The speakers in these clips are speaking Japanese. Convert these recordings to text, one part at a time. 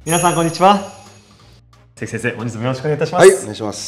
皆さんこんにちは。関先生、本日もよろしくお願いいたします。 はい、お願いします。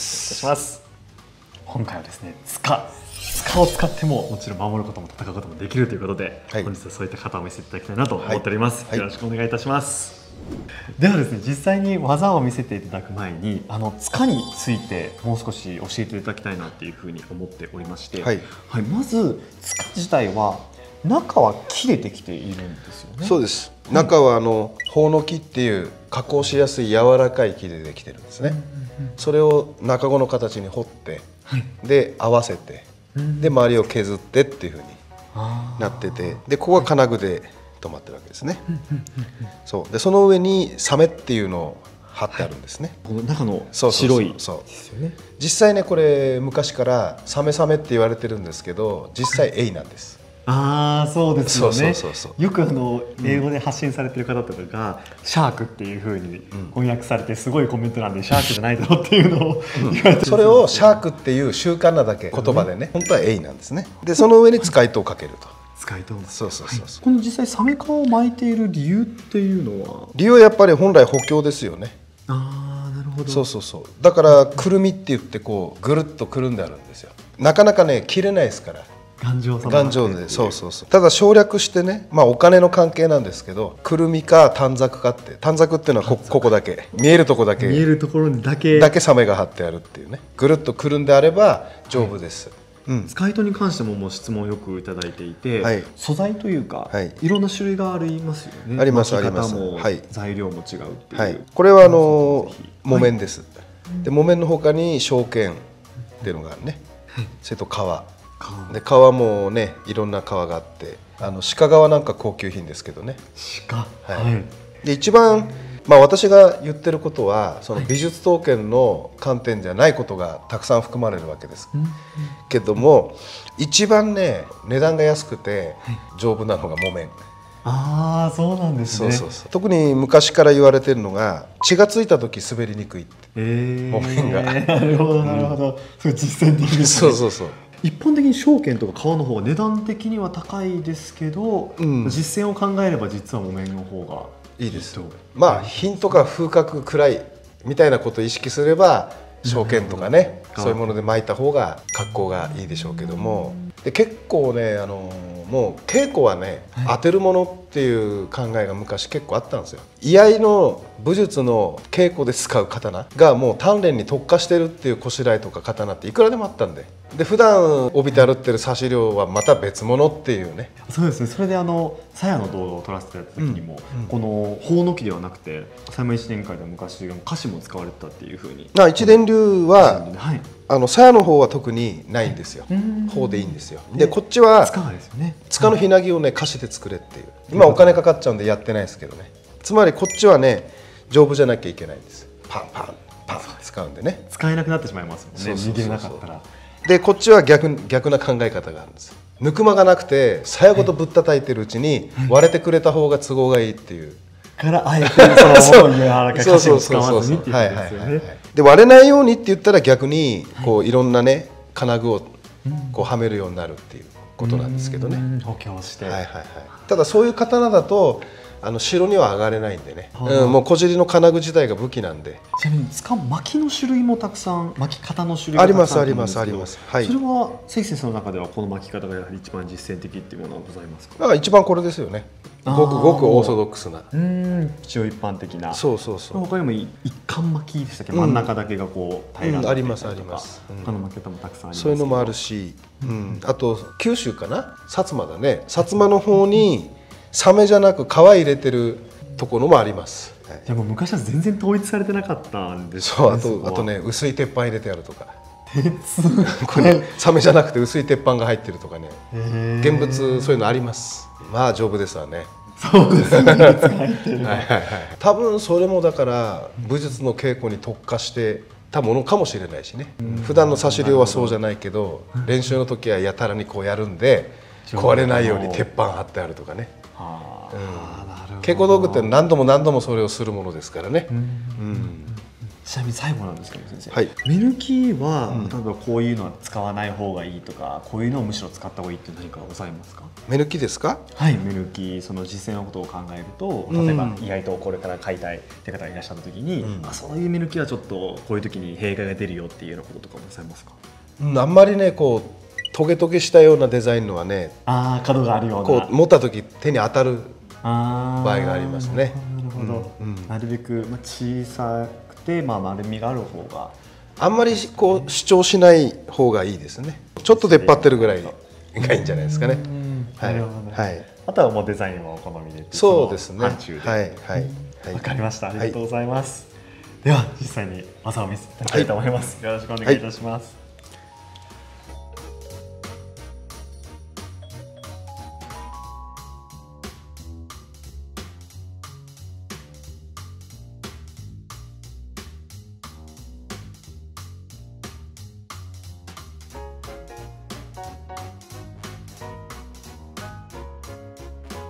お願いします。今回はですね、塚を使ってももちろん守ることも戦うこともできるということで、はい、本日はそういった方を見せていただきたいなと思っております。はい、よろしくお願いいたします。ではですね、実際に技を見せていただく前に塚についてもう少し教えていただきたいなっていうふうに思っておりまして、はい、はい、まず塚自体は中は木でできているんですよね。 そうです。中はホウノキっていう加工しやすい柔らかい木でできてるんですね。それを中子の形に彫って、はい、で合わせて、で周りを削ってっていうふうになってて、でここは金具で止まってるわけですね。そうで、その上にサメっていうのを貼ってあるんですね。 この中の白いですよね。 実際ね、これ昔からサメサメって言われてるんですけど、実際エイなんです。 ああ、そうですよね。よく英語で発信されてる方とかがシャークっていう風に翻訳されて、すごいコメントなんでシャークじゃないだろうっていうのを言われて、 それをシャークっていう習慣なだけ言葉でね、本当はエイなんですね。でその上に使い糸をかけると。 使い糸。 そう。 この実際サメ皮を巻いている理由っていうのは？ 理由はやっぱり本来補強ですよね。 ああ、なるほど。 そう。だからくるみって言ってこうぐるっとくるんであるんですよ。なかなかね切れないですから。頑丈で、そう。ただ省略してね、お金の関係なんですけど、くるみか短冊かって、短冊っていうのはここだけ見えるとこだけ、 見えるところにだけサメが貼ってあるっていうね。ぐるっとくるんであれば丈夫です。 使い糸に関しても質問をよくいただいていて、はい、素材というか、はい、いろんな種類がありますよね。 あります。 材料も違うっていう、はい、 これは木綿です。で木綿の他に証券っていうのがあるね。それと革で、革もねいろんな革があって、鹿革なんか高級品ですけどね。で一番私が言ってることはその美術刀剣の観点じゃないことがたくさん含まれるわけですけども、一番ね値段が安くて丈夫なのが木綿。 ああ、そうなんですね。 特に昔から言われてるのが、血がついた時滑りにくいって、木綿が。 なるほど。それ実践的ですね。 そう。一般的に証券とか革の方が値段的には高いですけど、実践を考えれば実は木綿の方がいいです。品とか風格位みたいなことを意識すれば証券とかね、そういうもので巻いた方が格好がいいでしょうけども、で結構ねもう稽古はね、当てるものっていう考えが昔結構あったんですよ。居合の武術の稽古で使う刀がもう鍛錬に特化してるっていうこしらえとか刀っていくらでもあったんで、普段帯で歩ってる刺し量はまた別物っていうね。 そうですね。それで鞘の動画を撮らせてた時にも、このホウノキではなくて狭山一伝会で昔菓子も使われてたっていうふうに。 一伝流は鞘の方は特にないんですよ。方でいいんですよ。でこっちは塚のひなぎをね菓子で作れっていう。今お金かかっちゃうんでやってないですけどね。つまりこっちはね丈夫じゃなきゃいけないんです。パン使うんでね、 使えなくなってしまいますもんね。握れなかったら。 でこっちは逆な考え方があるんです。ぬくまがなくて鞘ごとぶったたいてるうちに割れてくれた方が都合がいいっていうからあえてその柔らかい菓子を使わずにっていうことですよね。 で割れないようにって言ったら逆にこういろんなね金具をこうはめるようになるっていうことなんですけどね。 補強して。 ただそういう刀だと城には上がれないんでね、もう小尻の金具自体が武器なんで。 ちなみに巻きの種類もたくさん、巻き方の種類がたくさんあります。それは関先生の中ではこの巻き方がやはり一番実践的っていうものはございますか？ 一番これですよね。ごくオーソドックスな、 一応一般的な。 そう。 他にも一貫巻きでしたっけ、真ん中だけがこう平らなあります。 他の巻き方もたくさんあります。 そういうのもあるし、あと九州かな、薩摩だね。薩摩の方にサメじゃなく皮入れてるところもあります。 じゃあもう昔は全然統一されてなかったんですね。あとね薄い鉄板入れてあるとか。これサメじゃなくて薄い鉄板が入ってるとかね。現物そういうのあります。丈夫ですわね。 そうですね。 多分それもだから武術の稽古に特化してたものかもしれないしね。普段の刺し量はそうじゃないけど、練習の時はやたらにこうやるんで壊れないように鉄板貼ってあるとかね。稽古道具って何度もそれをするものですからね。 ちなみに最後なんですけど先生、 はい、 目抜きは、例えばこういうのは使わない方がいいとか、こういうのをむしろ使った方がいいって何かございますか？ 目抜きですか？ はい、目抜き、その実践のことを考えると、例えば意外とこれから買いたいって方がいらっしゃった時に、そういう目抜きはちょっとこういう時に弊害が出るよっていうようなこととかございますか？ あんまりねこうトゲトゲしたようなデザインのはね、 角があるような、 こう持った時手に当たる場合がありますね。 なるほど、なるべく小さくて、丸みがある方が、 あんまりこう主張しない方がいいですね。ちょっと出っ張ってるぐらいがいいんじゃないですかね。 はい、はい、あとはもうデザインはお好みで、 そうですね。 範疇で、はいはい、わかりました。ありがとうございます。では実際に技を見せていただきたいと思います。よろしくお願いいたします。